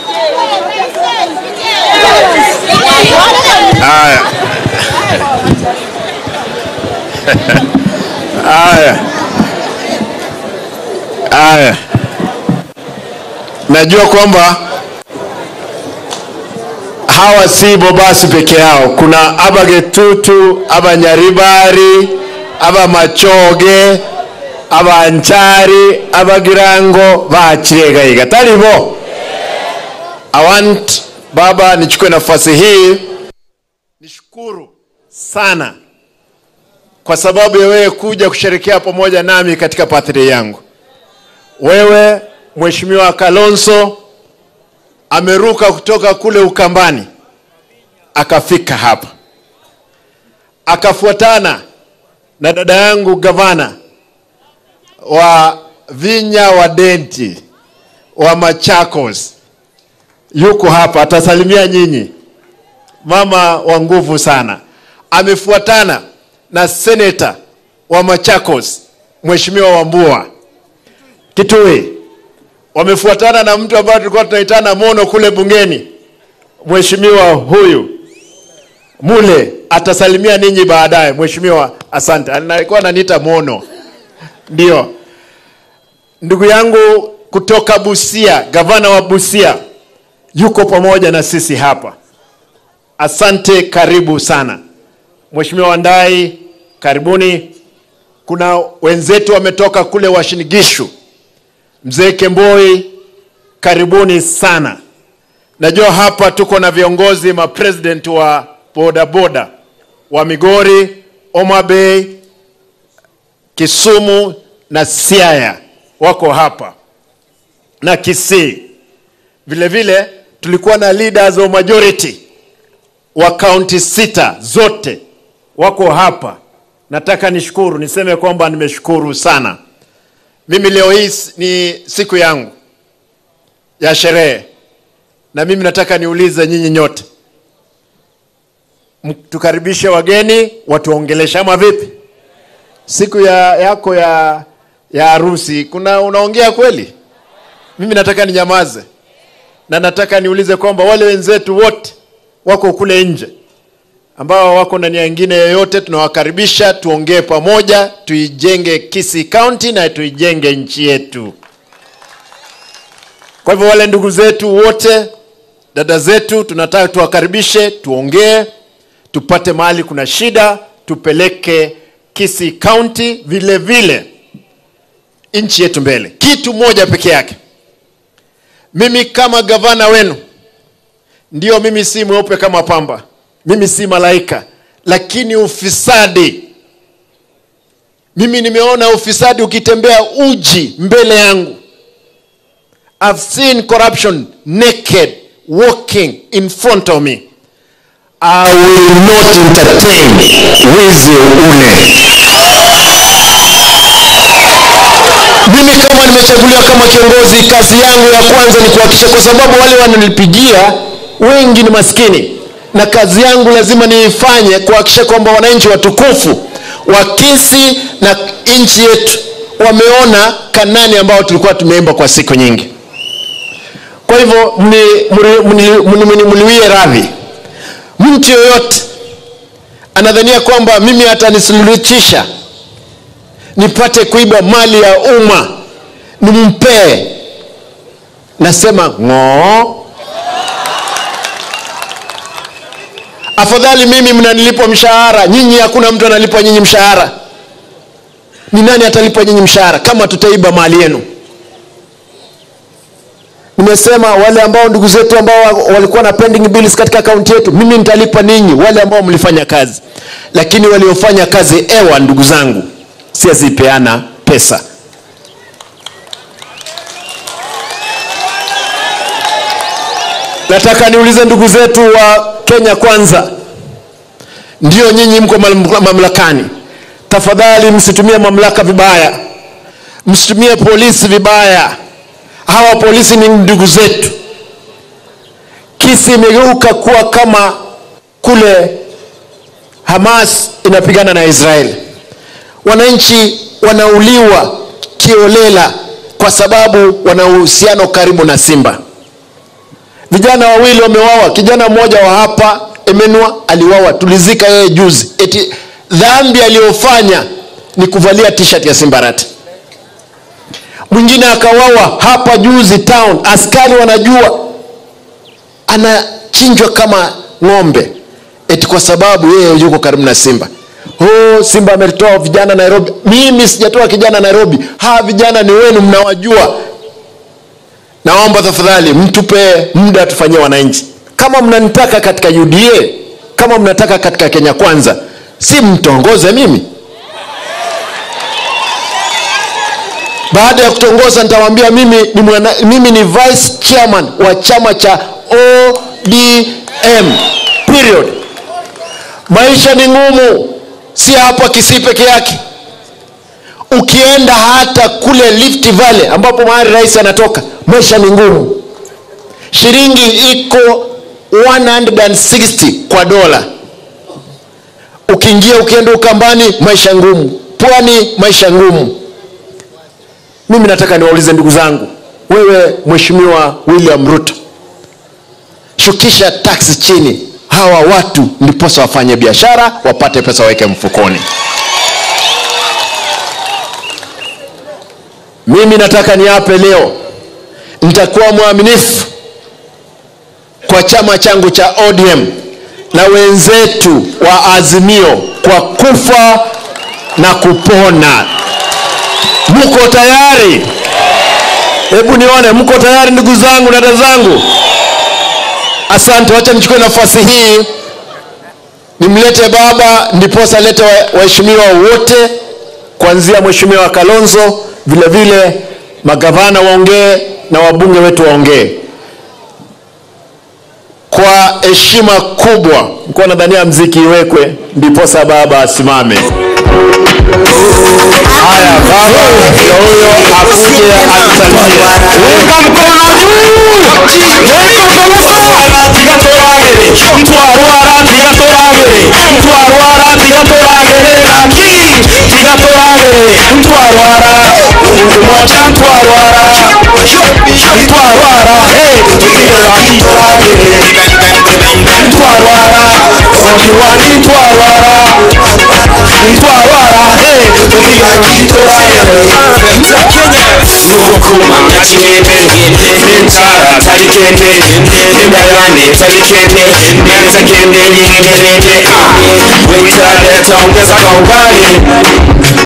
Najua kwamba hawa si bobasi peke yao. Kuna abagetutu, abanyaribari, abamachoge, abanchari, abagirango, bachirega iga. Talibo. I want baba nichukue nafasi hii nishukuru sana kwa sababu ya wewe kuja kusherehekea pamoja nami katika birthday yangu. Wewe Mheshimiwa Kalonzo ameruka kutoka kule Ukambani akafika hapa. Akafuatana na dada yangu gavana wa Vinya wa Denti wa Machakos. Yuko hapa atasalimia nyinyi. Mama wa nguvu sana. Amefuatana na senator wa Machakos Mheshimiwa Wambua Kitu. Wamefuatana na mtu ambaye tulikuwa tunaitana Mono kule bungeni. Mheshimiwa huyu Mule atasalimia ninyi baadaye. Mheshimiwa asante. Alikuwa ananiita Mono. Ndio. Ndugu yangu kutoka Busia, gavana wa Busia yuko pamoja na sisi hapa. Asante, karibu sana. Mheshimiwa Wandai, karibuni. Kuna wenzetu wametoka kule Washinigishu. Mzee Kemboi, karibuni sana. Najua hapa tuko na viongozi president wa boda boda wa Migori, Omabay, Kisumu na Siaya wako hapa na Kisii. Vile vile tulikuwa na leaders of majority wa county 6 zote wako hapa. Nataka nishukuru, niseme kwamba nimeshukuru sana. Mimi leo hii ni siku yangu ya sherehe. Na mimi nataka niulize nyinyi nyote. Tukaribishe wageni, watuongelesha ama vipi? Siku yako ya harusi, unaongea kweli? Mimi nataka ninyamaze. Na nataka niulize kwamba wale wenzetu wote wako kule nje ambao wako na nia nyingine yoyote, tunawakaribisha tuongee pamoja, tuijenge Kisii County na tuijenge nchi yetu. Kwa hivyo wale ndugu zetu wote, dada zetu, tunataka tuwakaribishe, tuongee, tupate mahali kuna shida, tupeleke Kisii County vile vile nchi yetu mbele. Kitu moja peke yake. Mimi kama gavana wenu, ndio mimi si mweupe kama pamba. Mimi si malaika, lakini ufisadi. Mimi nimeona ufisadi ukitembea uji mbele yangu. I've seen corruption naked walking in front of me. I will not entertain wizi ule. Mimi kama nimechaguliwa kama kiongozi, kazi yangu ya kwanza ni kuhakikisha, kwa sababu wale wananipigia wengi ni maskini, na kazi yangu lazima niifanye kuhakikisha kwamba wananchi watukufu wa Kisii na nchi yetu wameona Kanani ambao tulikuwa tumeimba kwa siku nyingi. Kwa hivyo mniwie radhi. Mtu yoyote anadhania kwamba mimi atanisuluhisha nipate kuiba mali ya umma nimpe, nasema ng'oo. Afadhali mimi mnanilipa mshahara, nyinyi hakuna mtu analipa nyinyi mshahara. Ni nani atalipa nyinyi mshahara kama tutaiba mali yenu? Nimesema wale ambao ndugu zetu ambao walikuwa na pending bills katika kaunti yetu, mimi nitalipa ninyi wale ambao mlifanya kazi. Lakini waliofanya kazi ndugu zangu, siazipeana pesa. Nataka niulize ndugu zetu wa Kenya Kwanza, ndio nyinyi mko mamlakani, tafadhali msitumie mamlaka vibaya, msitumie polisi vibaya. Hawa polisi ni ndugu zetu. Kisii imegeuka kuwa kama kule Hamas inapigana na Israeli. Wananchi wanauliwa kiolela kwa sababu wana uhusiano karibu na Simba. Vijana wawili wameuawa. Kijana mmoja wa hapa Emenwa aliuawa, tulizika yeye juzi. Eti dhambi aliyofanya ni kuvalia t-shirt ya Simba Arati. Mwingine akauawa hapa juzi town, askari wanajua anachinjwa kama ng'ombe eti kwa sababu yeye yuko karibu na Simba. Simba ametoa vijana Nairobi. Mimi sijatoa kijana Nairobi. Hawa vijana ni wenu, mnawajua. Naomba tafadhali mtupe muda tufanyie wananchi. Kama mnanitaka katika UDA, kama mnataka katika Kenya Kwanza, si mtongoze mimi. Baada ya kutongoza nitawaambia mimi ni vice chairman wa chama cha ODM. Period. Maisha ni ngumu, si hapa Kisii peke yake. Ukienda hata kule Rift Valley ambapo mahali rais anatoka, maisha ni ngumu. Shilingi iko 160 kwa dola. Ukienda Ukambani, maisha ngumu. Pwani, maisha ngumu. Mimi nataka niwaulize ndugu zangu, wewe Mheshimiwa William RUTO, shukisha tax chini. Hawa watu ndiposa wafanye biashara, wapate pesa waweke mfukoni. Mimi nataka niape leo, nitakuwa mwaminifu kwa chama changu cha ODM na wenzetu wa Azimio kwa kufa na kupona. Mko tayari? Hebu nione mko tayari ndugu zangu, dada zangu. Asante. Wacha nichukue nafasi hii nimlete baba, ndiposa lete waheshimiwa wote kuanzia Mheshimiwa Kalonzo, vile vile magavana waongee na wabunge wetu waongee. Kwa heshima kubwa, nilikuwa nadhania mziki iwekwe ndiposa baba asimame. Haya, baba ndio huyo akuje atusalimie. Weka mkono juu.